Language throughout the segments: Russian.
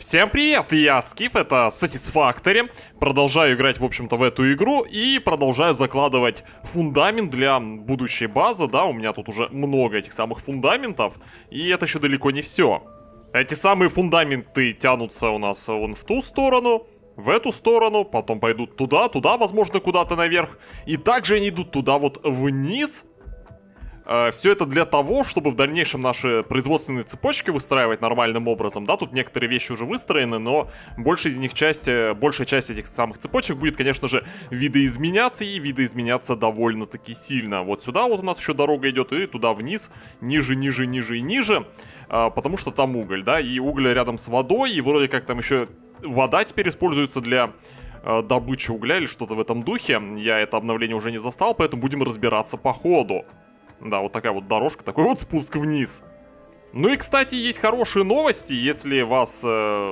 Всем привет, я Скиф, это Satisfactory. Продолжаю играть, в общем-то, в эту игру и продолжаю закладывать фундамент для будущей базы, да, у меня тут уже много этих самых фундаментов, и это еще далеко не все. Эти самые фундаменты тянутся у нас вон в ту сторону, в эту сторону, потом пойдут туда, возможно, куда-то наверх, и также они идут туда вот вниз. Все это для того, чтобы в дальнейшем наши производственные цепочки выстраивать нормальным образом, да, тут некоторые вещи уже выстроены, но большая часть этих самых цепочек будет, конечно же, видоизменяться, и видоизменяться довольно-таки сильно. Вот сюда вот у нас еще дорога идет, и туда вниз, ниже, ниже, ниже и ниже, потому что там уголь, да, и уголь рядом с водой, и вроде как там еще вода теперь используется для добычи угля или что-то в этом духе. Я это обновление уже не застал, поэтому будем разбираться по ходу. Да, вот такая вот дорожка, такой вот спуск вниз. Ну и, кстати, есть хорошие новости. Если вас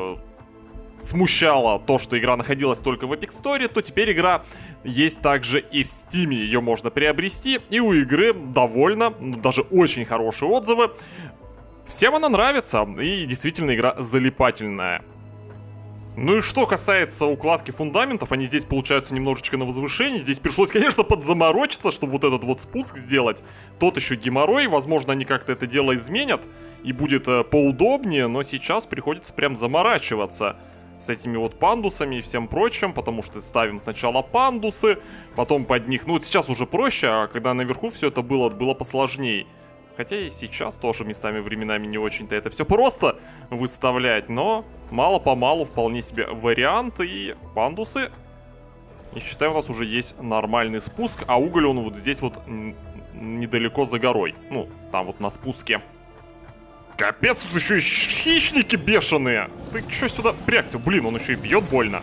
смущало то, что игра находилась только в Epic Store, то теперь игра есть также и в Steam. Ее можно приобрести, и у игры довольно, даже очень хорошие отзывы. Всем она нравится, и действительно игра залипательная. Ну и что касается укладки фундаментов, они здесь получаются немножечко на возвышении. Здесь пришлось, конечно, подзаморочиться, чтобы вот этот вот спуск сделать. Тот еще геморрой, возможно, они как-то это дело изменят и будет поудобнее, но сейчас приходится прям заморачиваться с этими вот пандусами и всем прочим, потому что ставим сначала пандусы, потом под них, ну вот сейчас уже проще, а когда наверху все это было посложнее. Хотя и сейчас тоже местами временами не очень-то это все просто выставлять, но мало-помалу вполне себе вариант, и пандусы, я считаю, у нас уже есть нормальный спуск, а уголь он вот здесь вот недалеко за горой, ну, там вот на спуске. Капец, тут еще и хищники бешеные! Ты что сюда впрягся? Блин, он еще и бьет больно.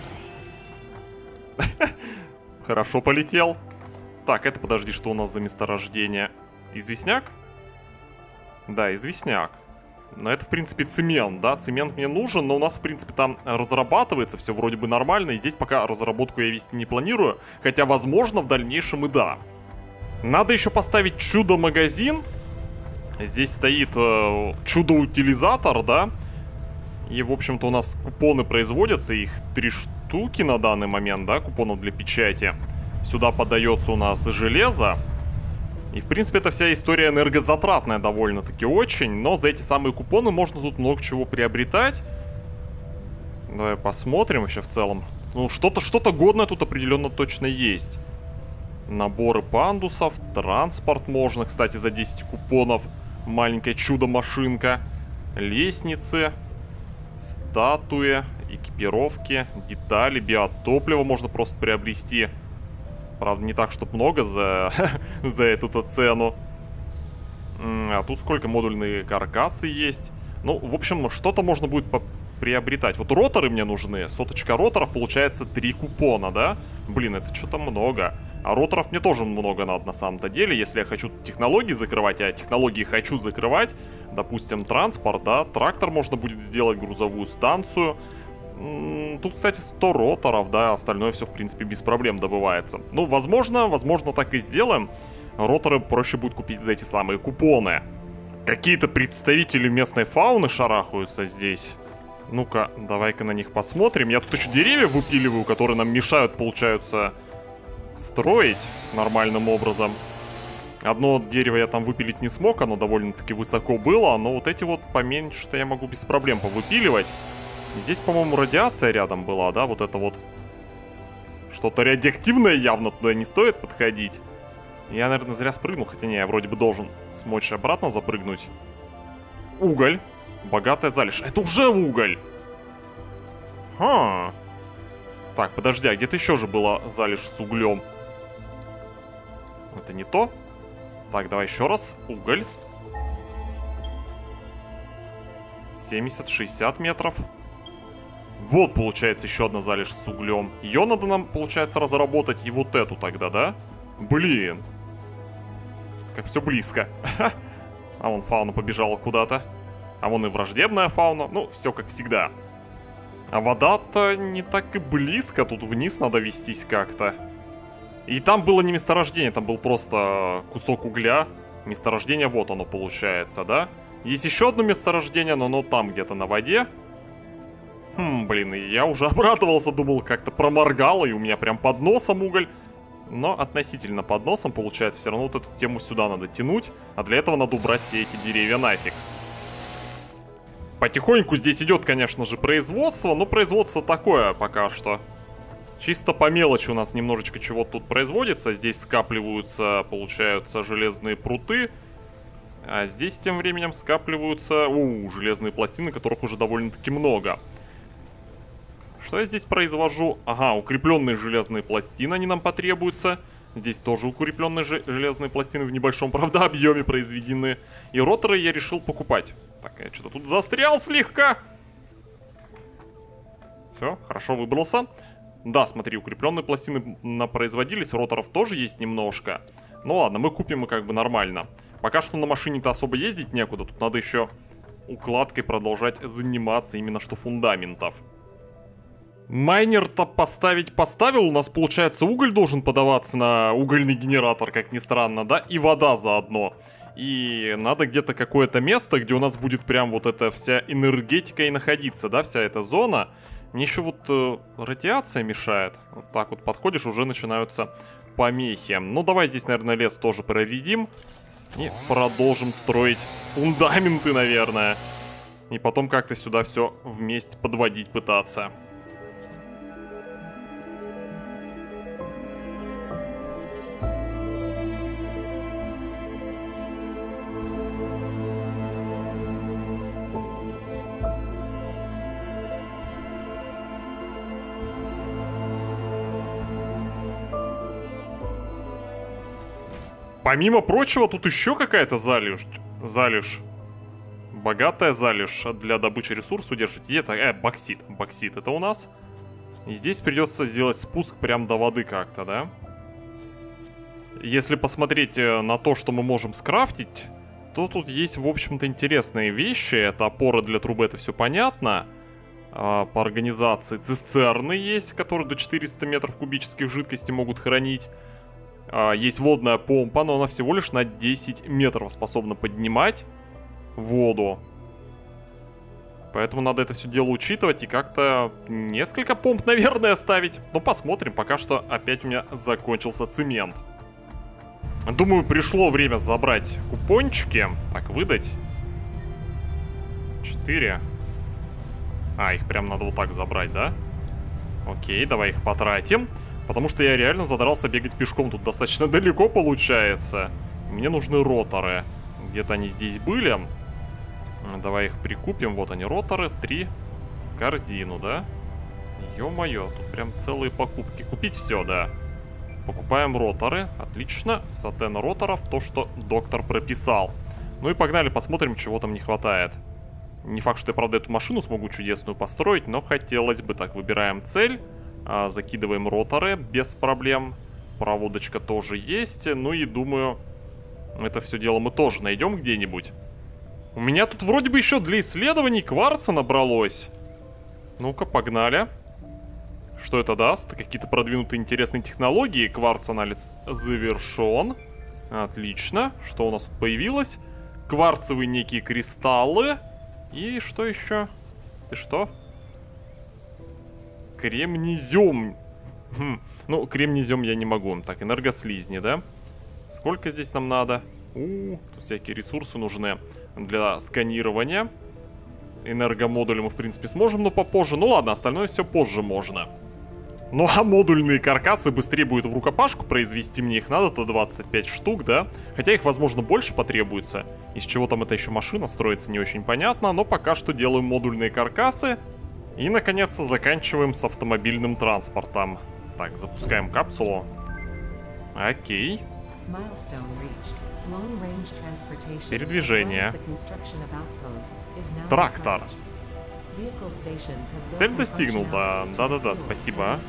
Хорошо полетел. Так, это подожди, что у нас за месторождение? Известняк? Да, известняк. Но это, в принципе, цемент, да? Цемент мне нужен, но у нас, в принципе, там разрабатывается все вроде бы нормально. И здесь пока разработку я вести не планирую. Хотя, возможно, в дальнейшем и да. Надо еще поставить чудо-магазин. Здесь стоит чудо-утилизатор, да? И, в общем-то, у нас купоны производятся. Их 3 штуки на данный момент, да? Купонов для печати. Сюда подается у нас железо. И, в принципе, эта вся история энергозатратная довольно-таки очень, но за эти самые купоны можно тут много чего приобретать. Давай посмотрим вообще в целом. Ну, что-то годное тут определенно точно есть. Наборы пандусов, транспорт можно, кстати, за 10 купонов. Маленькая чудо-машинка. Лестницы, статуи, экипировки, детали, биотопливо можно просто приобрести. Правда, не так, чтобы много за эту-то цену. А тут сколько модульные каркасы есть. Ну, в общем, что-то можно будет приобретать. Вот роторы мне нужны. Соточка роторов, получается 3 купона, да? Блин, это что-то много. А роторов мне тоже много надо на самом-то деле. Если я хочу технологии закрывать, а технологии хочу закрывать, допустим, транспорт, да? Трактор можно будет сделать, грузовую станцию. Тут, кстати, 100 роторов, да, остальное все, в принципе, без проблем добывается. Ну, возможно, так и сделаем. Роторы проще будет купить за эти самые купоны. Какие-то представители местной фауны шарахаются здесь. Ну-ка, давай-ка на них посмотрим. Я тут еще деревья выпиливаю, которые нам мешают, получается, строить нормальным образом. Одно дерево я там выпилить не смог, оно довольно-таки высоко было, но вот эти вот поменьше-то я могу без проблем повыпиливать. Здесь, по-моему, радиация рядом была, да? Вот это вот. Что-то радиоактивное явно, туда не стоит подходить. Я, наверное, зря спрыгнул, хотя не, я вроде бы должен смочь обратно запрыгнуть. Уголь. Богатая залежь. Это уже уголь! Ха. Так, подожди, а где-то еще же была залежь с углем? Это не то. Так, давай еще раз. Уголь. 70-60 метров. Вот, получается, еще одна залежь с углем. Ее надо нам, получается, разработать. И вот эту тогда, да? Блин. Как все близко. А вон фауна побежала куда-то. А вон и враждебная фауна. Ну, все как всегда. А вода-то не так и близко. Тут вниз надо вестись как-то. И там было не месторождение, там был просто кусок угля. Месторождение вот оно получается, да? Есть еще одно месторождение, но оно там где-то на воде. Блин, я уже обрадовался, думал, как-то проморгало, и у меня прям под носом уголь. Но относительно под носом, получается, все равно вот эту тему сюда надо тянуть. А для этого надо убрать все эти деревья нафиг. Потихоньку здесь идет, конечно же, производство, но производство такое пока что. Чисто по мелочи у нас немножечко чего-то тут производится. Здесь скапливаются, получаются железные пруты. А здесь тем временем скапливаются, железные пластины, которых уже довольно-таки много. Что я здесь произвожу? Ага, укрепленные железные пластины, они нам потребуются. Здесь тоже укрепленные железные пластины в небольшом, правда, объеме произведены. И роторы я решил покупать. Так, я что-то тут застрял слегка. Все, хорошо выбрался. Да, смотри, укрепленные пластины производились, роторов тоже есть немножко. Ну ладно, мы купим их как бы нормально. Пока что на машине-то особо ездить некуда, тут надо еще укладкой продолжать заниматься именно что фундаментов. Майнер-то поставил, у нас получается уголь должен подаваться на угольный генератор, как ни странно, да, и вода заодно. И надо где-то какое-то место, где у нас будет прям вот эта вся энергетика и находиться, да, вся эта зона. Мне еще вот радиация мешает. Вот так вот подходишь, уже начинаются помехи. Ну, давай здесь, наверное, лес тоже проведим. И продолжим строить фундаменты, наверное. И потом как-то сюда все вместе подводить пытаться. Помимо прочего, тут еще какая-то залежь. Богатая залежь для добычи ресурсов удерживать. И это, боксит. Боксит это у нас. И здесь придется сделать спуск прям до воды как-то, да? Если посмотреть на то, что мы можем скрафтить, то тут есть, в общем-то, интересные вещи. Это опора для трубы, это все понятно. По организации цистерны есть, которые до 400 метров кубических жидкости могут хранить. Есть водная помпа, но она всего лишь на 10 метров способна поднимать воду. Поэтому надо это все дело учитывать и как-то несколько помп, наверное, ставить. Но посмотрим, пока что опять у меня закончился цемент. Думаю, пришло время забрать купончики. Так, выдать 4. Их прям надо вот так забрать, да? Окей, давай их потратим. Потому что я реально задрался бегать пешком. Тут достаточно далеко получается. Мне нужны роторы. Где-то они здесь были. Давай их прикупим. Вот они, роторы. 3. Корзину, да? Ё-моё, тут прям целые покупки. Купить все, да. Покупаем роторы. Отлично. Сатен роторов. То, что доктор прописал. Ну и погнали, посмотрим, чего там не хватает. Не факт, что я, правда, эту машину смогу чудесную построить, но хотелось бы. Так, выбираем цель. Закидываем роторы без проблем. Проводочка тоже есть. Ну и думаю, это все дело мы тоже найдем где-нибудь. У меня тут вроде бы еще для исследований кварца набралось. Ну-ка, погнали. Что это даст? Какие-то продвинутые интересные технологии. Кварц-анализ завершен. Отлично. Что у нас тут появилось? Кварцевые некие кристаллы. И что еще? И что? Кремнезем. Ну, кремнезем я не могу. Так, энергослизни, да? Сколько здесь нам надо? Тут всякие ресурсы нужны для сканирования. Энергомодули мы, в принципе, сможем, но попозже. Ну ладно, остальное все позже можно. Ну а модульные каркасы быстрее будет в рукопашку произвести. Мне их надо-то 25 штук, да? Хотя их, возможно, больше потребуется. Из чего там эта еще машина строится, не очень понятно. Но пока что делаем модульные каркасы. И, наконец-то, заканчиваем с автомобильным транспортом. Так, запускаем капсулу. Окей. Передвижение. Трактор. Цель достигнута. Да-да-да, спасибо.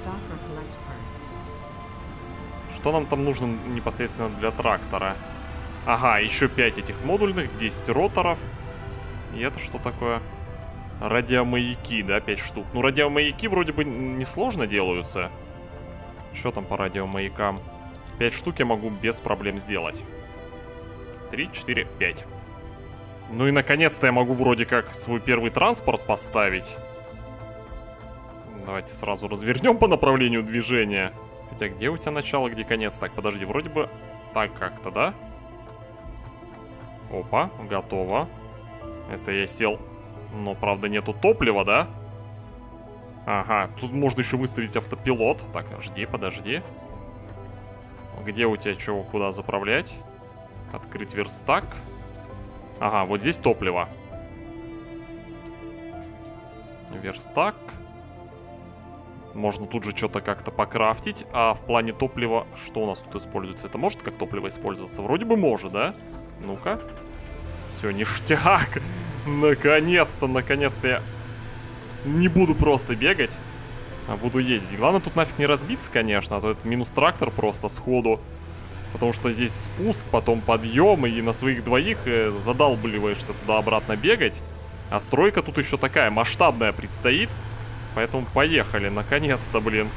Что нам там нужно непосредственно для трактора? Ага, еще 5 этих модульных, 10 роторов. И это что такое? Радиомаяки, да, 5 штук. Ну, радиомаяки вроде бы несложно делаются. Что там по радиомаякам? 5 штук я могу без проблем сделать. 3, 4, 5. Ну и наконец-то я могу вроде как свой первый транспорт поставить. Давайте сразу развернем по направлению движения. Хотя где у тебя начало, где конец? Так, подожди, вроде бы так как-то, да? Опа, готово. Это я сел. Но, правда, нету топлива, да? Ага, тут можно еще выставить автопилот. Так, жди, подожди. Где у тебя что, куда заправлять? Открыть верстак. Ага, вот здесь топливо. Верстак. Можно тут же что-то как-то покрафтить. А в плане топлива, что у нас тут используется? Это может как топливо использоваться? Вроде бы может, да? Ну-ка. Все, ништяк. Наконец-то, наконец-то я не буду просто бегать, а буду ездить. Главное тут нафиг не разбиться, конечно, а то это минус трактор просто сходу. Потому что здесь спуск, потом подъем, и на своих двоих задалбливаешься туда-обратно бегать. А стройка тут еще такая масштабная предстоит. Поэтому поехали, наконец-то, блин.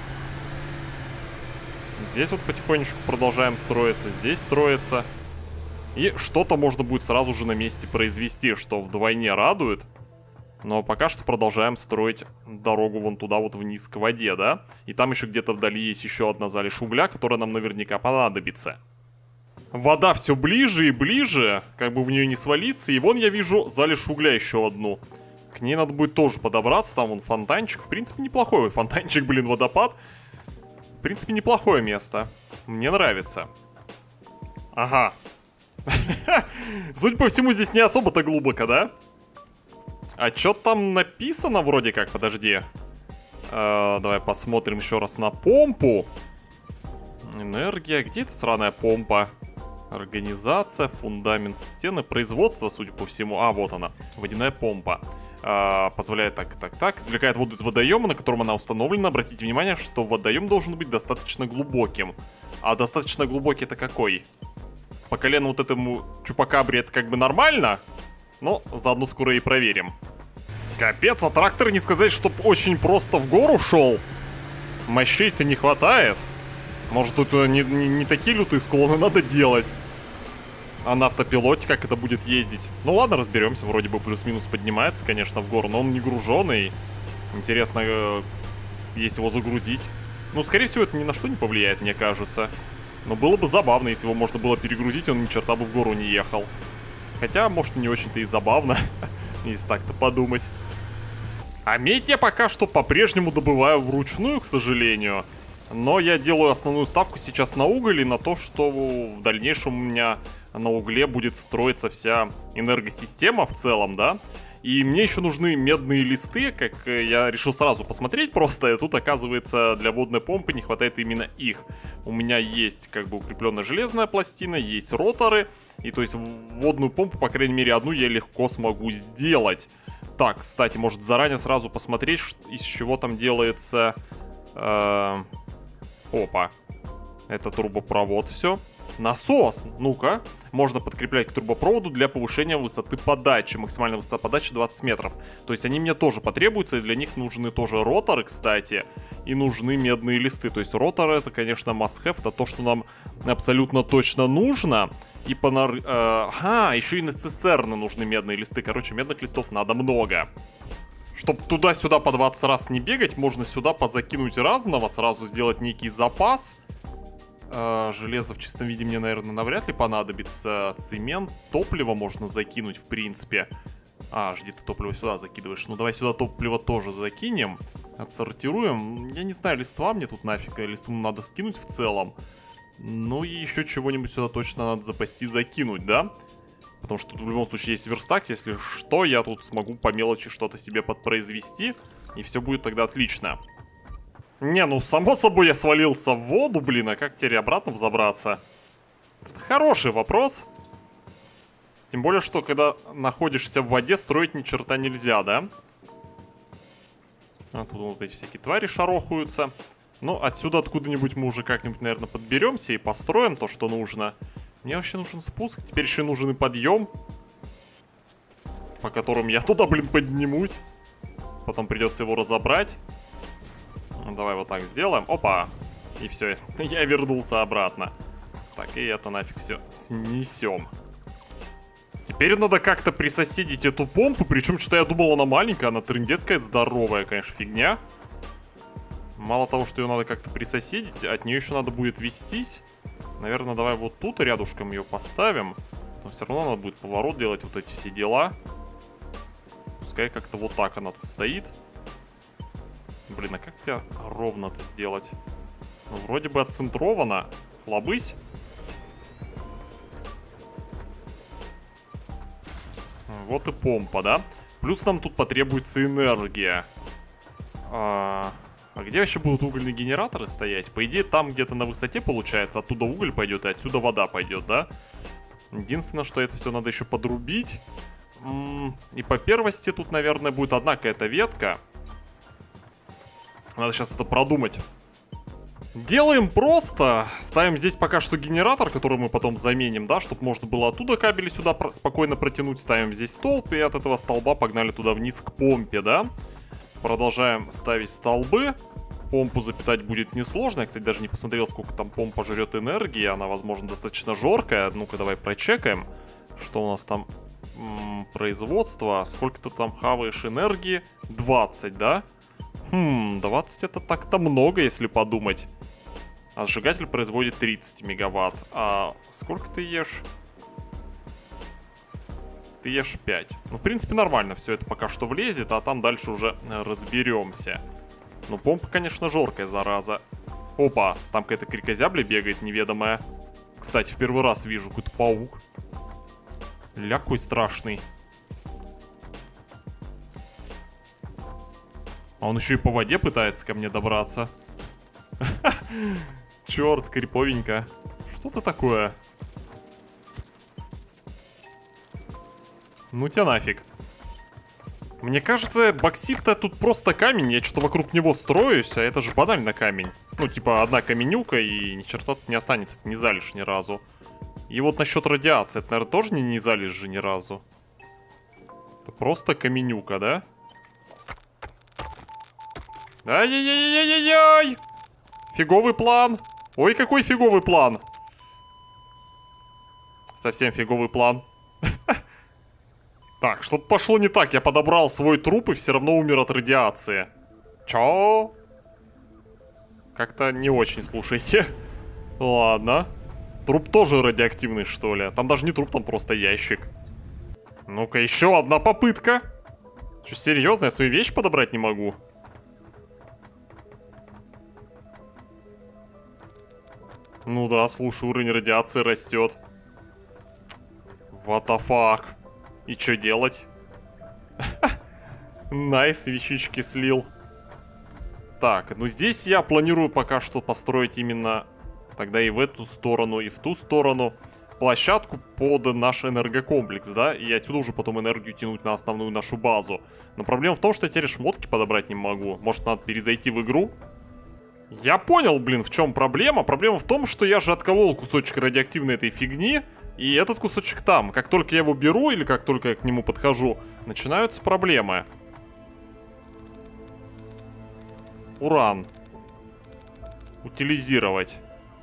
Здесь вот потихонечку продолжаем строиться, здесь строится. И что-то можно будет сразу же на месте произвести, что вдвойне радует. Но пока что продолжаем строить дорогу вон туда вот вниз к воде, да? И там еще где-то вдали есть еще одна залежь угля, которая нам наверняка понадобится. Вода все ближе и ближе, как бы в нее не свалиться. И вон я вижу залежь угля еще одну. К ней надо будет тоже подобраться, там вон фонтанчик. В принципе, неплохой фонтанчик, блин, водопад. В принципе, неплохое место. Мне нравится. Ага. Судя по всему, здесь не особо-то глубоко, да? А что там написано вроде как? Подожди. Давай посмотрим еще раз на помпу. Энергия. Где эта сраная помпа? Организация, фундамент стены, производство, судя по всему. А, вот она. Водяная помпа. Позволяет так. Извлекает воду из водоема, на котором она установлена. Обратите внимание, что водоем должен быть достаточно глубоким. А достаточно глубокий это какой? По колену вот этому чупакабре это как бы нормально. Но заодно скоро и проверим. Капец, а трактор не сказать, чтоб очень просто в гору шел. Мощей-то не хватает. Может, тут не такие лютые склоны надо делать. А на автопилоте как это будет ездить? Ну ладно, разберемся. Вроде бы плюс-минус поднимается, конечно, в гору, но он не груженный. Интересно, если его загрузить. Ну, скорее всего, это ни на что не повлияет, мне кажется. Но было бы забавно, если его можно было перегрузить, он ни черта бы в гору не ехал. Хотя, может, не очень-то и забавно, если так-то подумать. А медь я пока что по-прежнему добываю вручную, к сожалению. Но я делаю основную ставку сейчас на уголь и на то, что в дальнейшем у меня на угле будет строиться вся энергосистема в целом, да. И мне еще нужны медные листы, как я решил сразу посмотреть просто. И тут, оказывается, для водной помпы не хватает именно их. У меня есть как бы укрепленная железная пластина, есть роторы. И то есть водную помпу, по крайней мере, одну я легко смогу сделать. Так, кстати, может заранее сразу посмотреть, из чего там делается... Опа. Это трубопровод все. Насос, ну-ка. Можно подкреплять к трубопроводу для повышения высоты подачи. Максимальная высота подачи 20 метров. То есть они мне тоже потребуются, и для них нужны тоже роторы, кстати. И нужны медные листы. То есть роторы это, конечно, must-have. Это то, что нам абсолютно точно нужно. И еще и на цистерны нужны медные листы. Короче, медных листов надо много. Чтоб туда-сюда по 20 раз не бегать, можно сюда позакинуть разного. Сразу сделать некий запас. Железо в чистом виде мне, наверное, навряд ли понадобится. Цемент, топливо можно закинуть, в принципе. Жди, ты топливо сюда закидываешь. Ну, давай сюда топливо тоже закинем. Отсортируем. Я не знаю, листва мне тут нафиг. Листву надо скинуть в целом. Ну, и еще чего-нибудь сюда точно надо запасти, закинуть, да? Потому что тут в любом случае есть верстак. Если что, я тут смогу по мелочи что-то себе подпроизвести. И все будет тогда отлично. Не, ну само собой я свалился в воду, блин, а как теперь обратно взобраться? Это хороший вопрос. Тем более, что когда находишься в воде, строить ни черта нельзя, да? А тут вот эти всякие твари шарохаются. Ну, отсюда откуда-нибудь мы уже как-нибудь, наверное, подберемся и построим то, что нужно. Мне вообще нужен спуск, теперь еще нужен и подъем. По которому я туда, блин, поднимусь. Потом придется его разобрать. Давай вот так сделаем. Опа. И все. Я вернулся обратно. Так, и это нафиг все снесем. Теперь надо как-то присоседить эту помпу. Причем, что-то я думал, она маленькая. Она трындецкая, здоровая, конечно, фигня. Мало того, что ее надо как-то присоседить, от нее еще надо будет вестись. Наверное, давай вот тут рядышком ее поставим. Но все равно надо будет поворот делать, вот эти все дела. Пускай как-то вот так она тут стоит. Блин, а как тебя ровно-то сделать? Ну, вроде бы отцентровано. Хлобысь. Вот и помпа, да? Плюс нам тут потребуется энергия. А где вообще будут угольные генераторы стоять? По идее, там где-то на высоте получается. Оттуда уголь пойдет и отсюда вода пойдет, да? Единственное, что это все надо еще подрубить. И по первости тут, наверное, будет одна какая-то ветка. Надо сейчас это продумать. Делаем просто. Ставим здесь пока что генератор, который мы потом заменим, да, чтобы можно было оттуда кабели сюда спокойно протянуть. Ставим здесь столб, и от этого столба погнали туда вниз к помпе, да. Продолжаем ставить столбы. Помпу запитать будет несложно. Я, кстати, даже не посмотрел, сколько там помпа жрет энергии. Она, возможно, достаточно жоркая. Ну-ка, давай прочекаем, что у нас там производство. Сколько ты там хаваешь энергии? 20, да? 20 это так-то много, если подумать. А сжигатель производит 30 мегаватт. А сколько ты ешь? Ты ешь 5. Ну, в принципе, нормально. Все это пока что влезет, а там дальше уже разберемся. Ну, помпа, конечно, жоркая, зараза. Опа, там какая-то крикозябля бегает неведомая. Кстати, в первый раз вижу какой-то паук. Ля, какой страшный. А он еще и по воде пытается ко мне добраться. Черт, криповенько. Что-то такое. Ну тебя нафиг. Мне кажется, боксит-то тут просто камень. Я что-то вокруг него строюсь, а это же банально камень. Ну, типа, одна каменюка, и ни черта тут не останется. Не залишь ни разу. И вот насчет радиации. Это, наверное, тоже не залишь же ни разу. Это просто каменюка, да? Ай-яй-яй-яй-яй-яй! Фиговый план. Ой, какой фиговый план. Совсем фиговый план. Так, что-то пошло не так. Я подобрал свой труп и все равно умер от радиации. Чё? Как-то не очень, слушайте. Ладно. Труп тоже радиоактивный, что ли? Там даже не труп, там просто ящик. Ну-ка, еще одна попытка. Что, серьезно? Я свою вещь подобрать не могу? Ну да, слушай, уровень радиации растет. What the fuck? И что делать? Найс, вещички слил. Так, ну здесь я планирую пока что построить именно тогда и в эту сторону, и в ту сторону площадку под наш энергокомплекс, да? И отсюда уже потом энергию тянуть на основную нашу базу. Но проблема в том, что я теперь шмотки подобрать не могу. Может, надо перезайти в игру? Я понял, блин, в чем проблема. Проблема в том, что я же отколол кусочек радиоактивной этой фигни. И этот кусочек там. Как только я его беру или как только я к нему подхожу, начинаются проблемы. Уран. Утилизировать.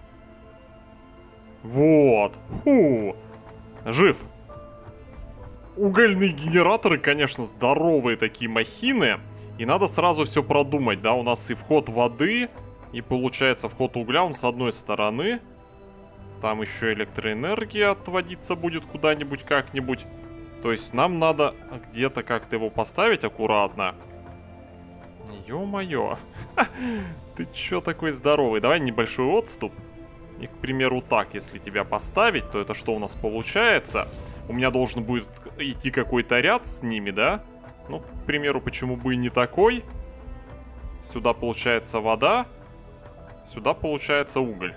Вот. Фу. Жив. Угольные генераторы, конечно, здоровые такие махины. И надо сразу все продумать, да? У нас и вход воды, и получается вход угля, он с одной стороны. Там еще электроэнергия отводиться будет куда-нибудь как-нибудь. То есть нам надо где-то как-то его поставить аккуратно. Ё-моё. Ты чё такой здоровый? Давай небольшой отступ. И, к примеру, так, если тебя поставить, то это что у нас получается? У меня должен будет идти какой-то ряд с ними, да? Ну, к примеру, почему бы и не такой? Сюда получается вода. Сюда получается уголь.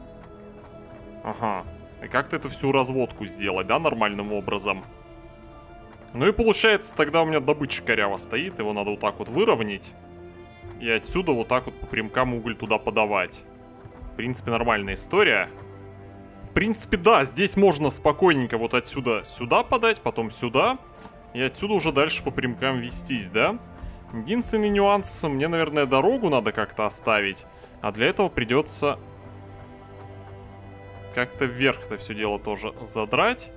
Ага. И как-то эту всю разводку сделать, да, нормальным образом? Ну и получается, тогда у меня добыча коряво стоит. Его надо вот так вот выровнять. И отсюда вот так вот по прямкам уголь туда подавать. В принципе, нормальная история. В принципе, да, здесь можно спокойненько вот отсюда сюда подать, потом сюда. И отсюда уже дальше по прямкам вестись, да? Единственный нюанс, мне, наверное, дорогу надо как-то оставить. А для этого придется как-то вверх это все дело тоже задрать.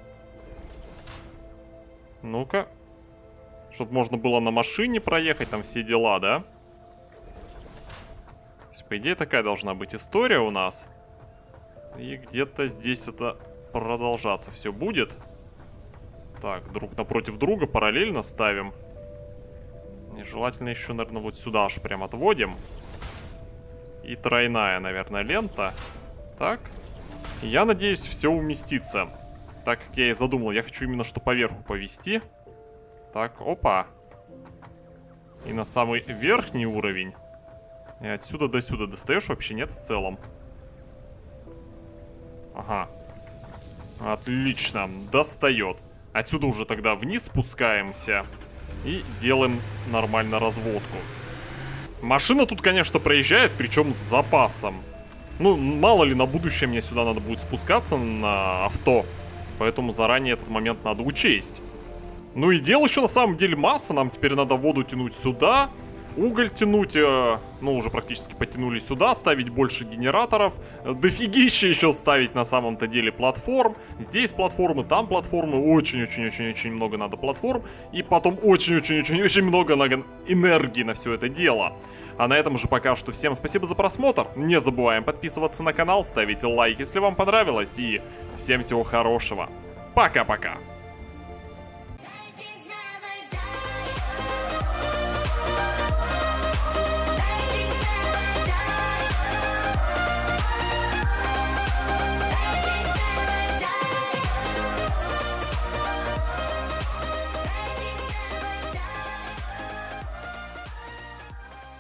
Ну-ка. Чтобы можно было на машине проехать, там все дела, да? есть, по идее, такая должна быть история у нас. И где-то здесь это продолжаться все будет. Так, друг напротив друга параллельно ставим. И желательно еще, наверное, вот сюда аж прям отводим. И тройная, наверное, лента. Так. И я надеюсь, все уместится. Так, как я и задумал. Я хочу именно что поверху повести. Так, опа. И на самый верхний уровень. И отсюда до сюда достаешь вообще нет в целом? Ага. Отлично, достает. Отсюда уже тогда вниз спускаемся. И делаем нормально разводку. Машина тут, конечно, проезжает, причем с запасом. Ну, мало ли, на будущее мне сюда надо будет спускаться на авто. Поэтому заранее этот момент надо учесть. Ну и дел еще на самом деле масса. Нам теперь надо воду тянуть сюда. Уголь тянуть, ну, уже практически потянули сюда, ставить больше генераторов. Дофигища еще ставить на самом-то деле платформ. Здесь платформы, там платформы. Очень-очень-очень-очень много надо платформ. И потом очень-очень-очень-очень много надо энергии на все это дело. А на этом же пока что всем спасибо за просмотр. Не забываем подписываться на канал, ставить лайк, если вам понравилось. И всем всего хорошего. Пока-пока.